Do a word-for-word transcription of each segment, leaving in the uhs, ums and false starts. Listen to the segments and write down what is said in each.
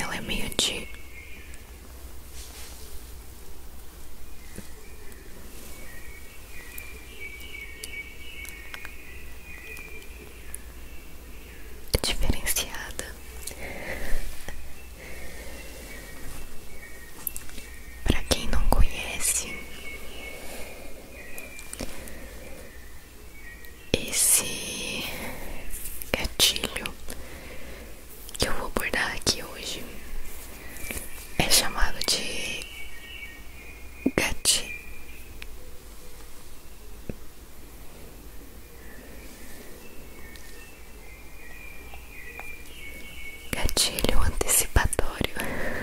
ela é meio de diferenciada. Pra quem não conhece, esse gatilho que eu vou abordar aqui hoje é chamado de gatilho gatilho antecipatório,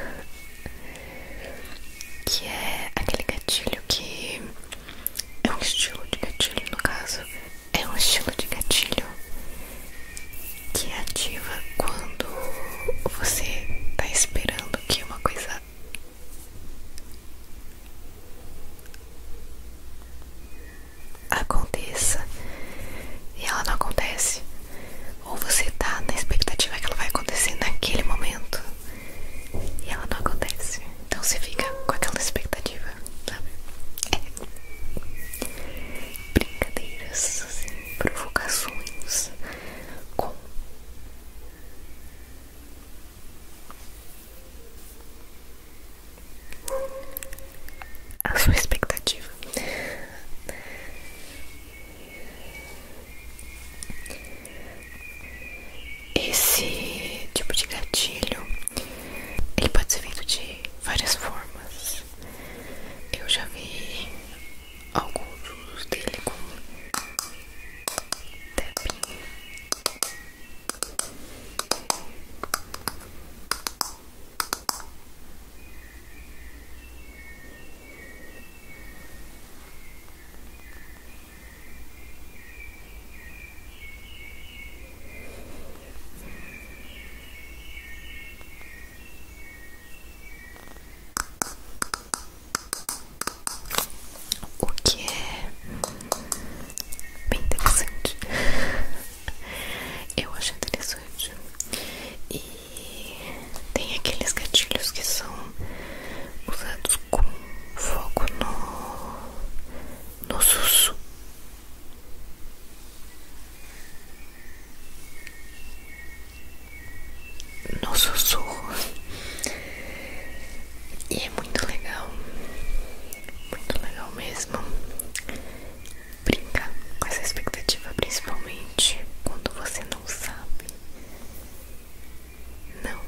que é aquele gatilho que é um estilo de gatilho, no caso, é um estilo de gatilho que ativa quando você tá esperando que uma coisa aconteça e ela não acontece, ou você tá na expectativa que ela vai acontecer naquele momento e ela não acontece. Então você fica com aquela expectativa, sabe? É. Brincadeiras, assim, provocações com a sua expectativa. Esse tipo de gatilho, ele pode ser feito de várias formas. Eu já vi alguns usos dele com tapping, o que é bem interessante. Eu acho interessante. E tem aqueles gatilhos que são usados com foco no, no sussurro. No sussurro. E é muito legal. Muito legal mesmo. Brincar com essa expectativa, principalmente quando você não sabe. Não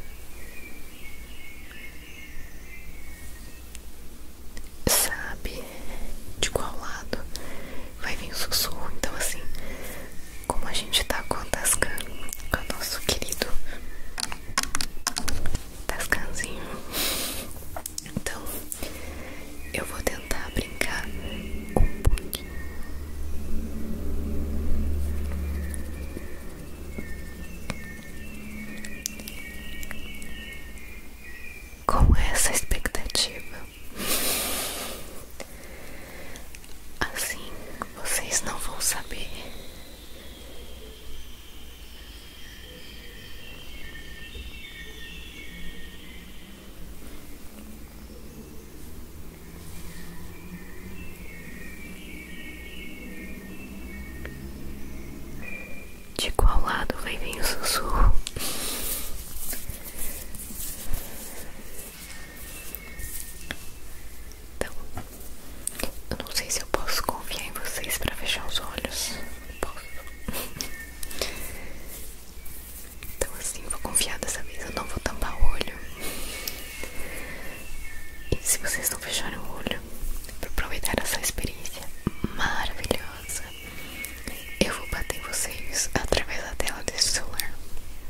sabe de qual lado vai vir o sussurro. Então, assim, como a gente tá com a Tascam, com o nosso querido Tascamzinho, então eu vou tentar brincar um pouquinho com essa expectativa. Assim vocês não vão saber de qual lado vai vir o sussurro. Então, eu não sei se eu posso confiar em vocês pra fechar os olhos. Posso. Então, assim, vou confiar dessa vez. Eu não vou tampar o olho. E se vocês não fecharem o olho, pra aproveitar essa experiência maravilhosa, eu vou bater em vocês através da tela desse celular.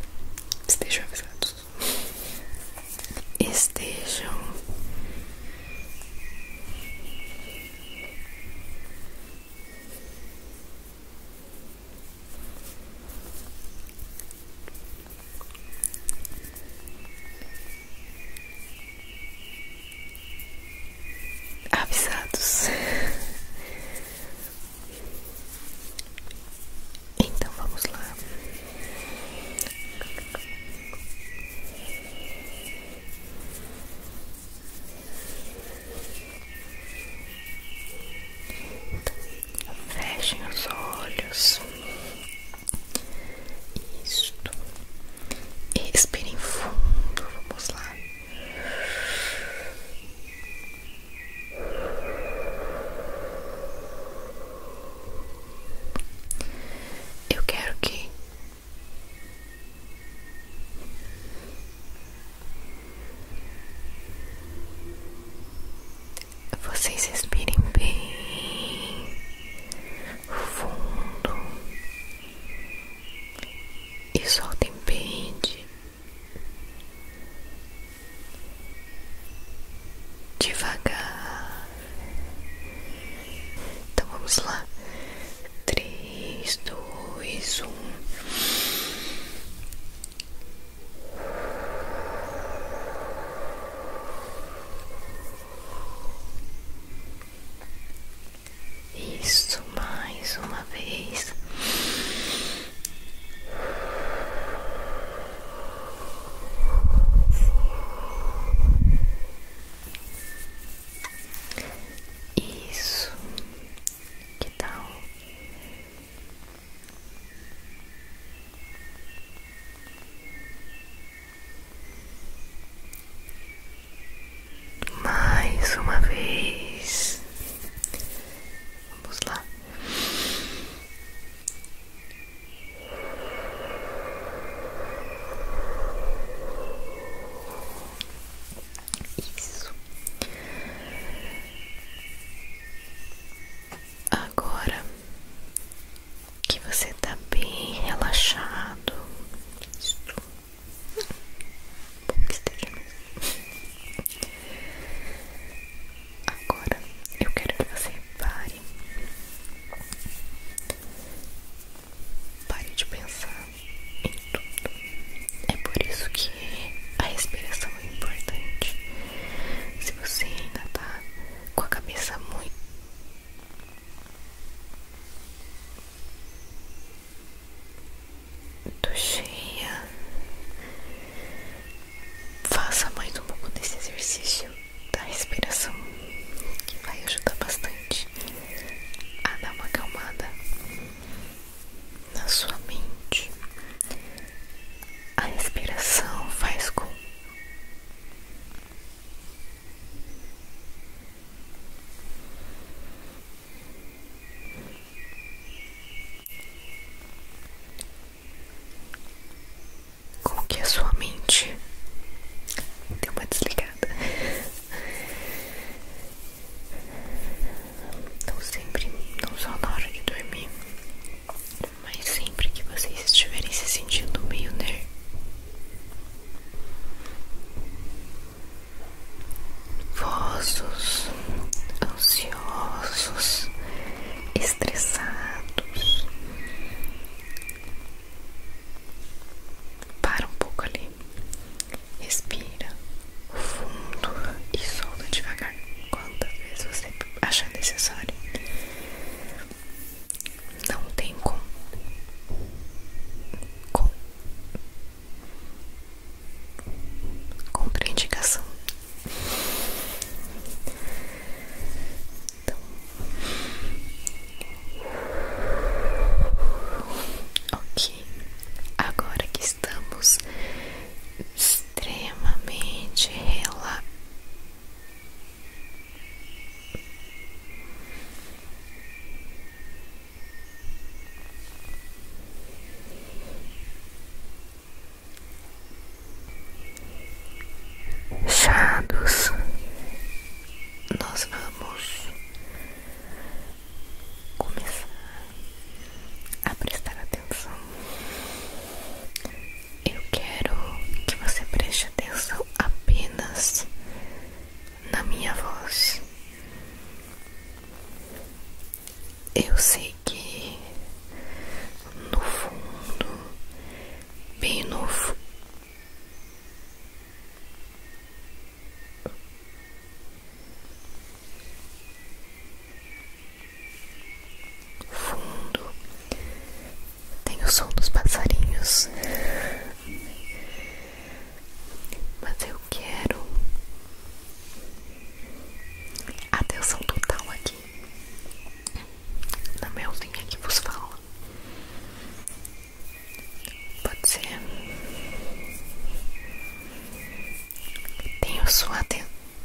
sua atenção.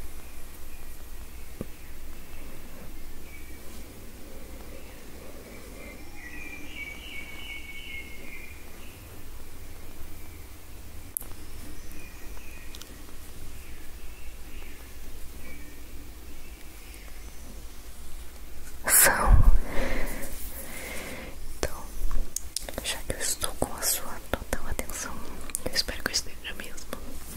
Então, já que eu estou com a sua total atenção, eu espero que eu esteja mesmo.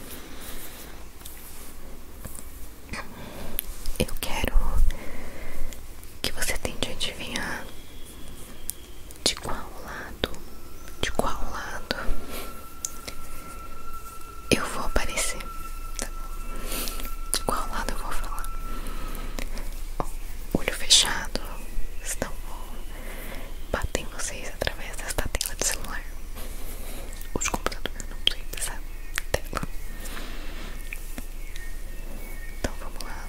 Eu quero que você tente adivinhar de qual lado, de qual lado eu vou aparecer, tá bom? De qual lado eu vou falar. Olho fechado, senão vou bater em vocês através desta tela de celular ou de computador, não sei dessa tela. Então vamos lá.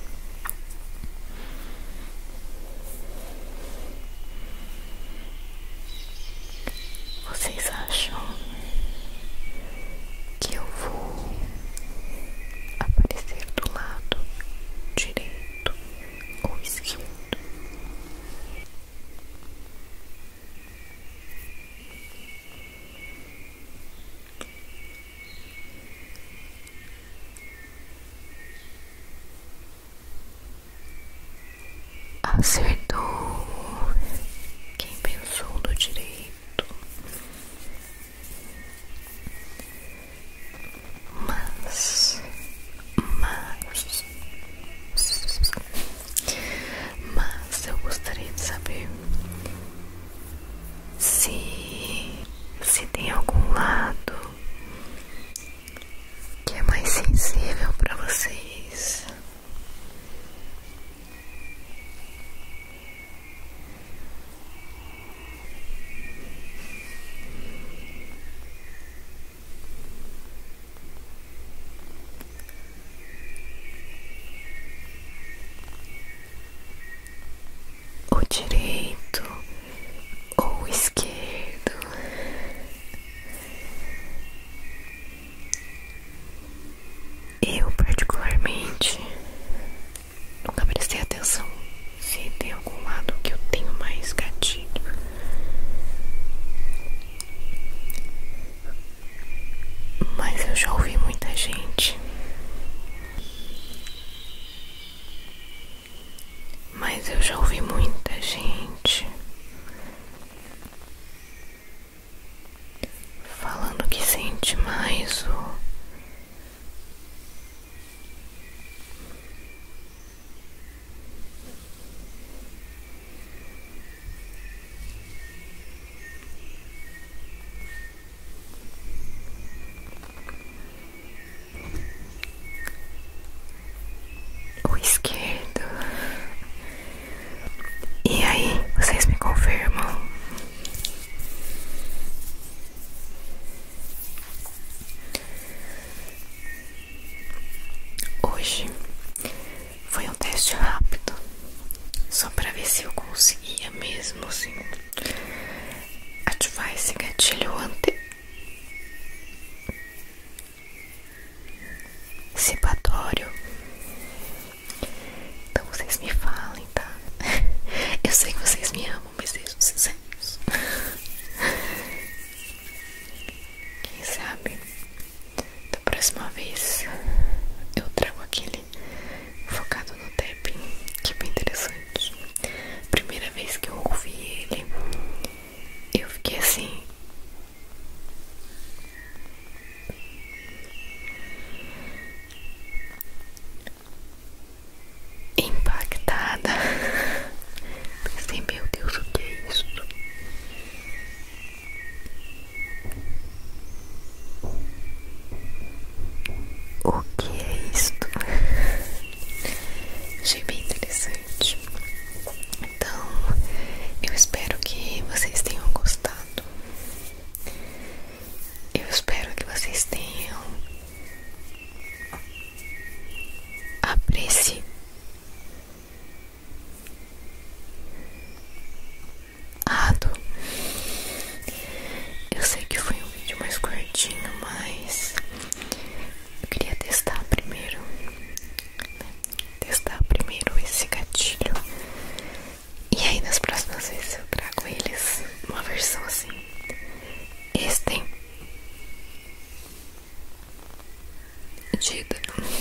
Vocês acham que eu vou aparecer do lado direito ou esquerdo? Acertou. Quem pensou no direito? Mas, mas, mas eu gostaria de saber se, se tem algum lado que é mais sensível para vocês. O direito ou o esquerdo? Eu particularmente nunca prestei atenção se tem algum lado que eu tenho mais gatilho. Mas eu já ouvi muita gente Mas eu já ouvi muita gente falando que sente mais o o esquerdo. E aí, vocês me confirmam? Hoje foi um teste rápido, só pra ver se eu conseguia mesmo assim ativar esse gatilho ante antecipatório. Então vocês me falem, tá? Eu sei que vocês me amam, mas sejam sinceros. Quem sabe da próxima vez eu trago aquele focado no tapping, que é bem interessante. Primeira vez que eu ouvi ele, eu fiquei assim, impactada. Pensei, meu Deus, o vida.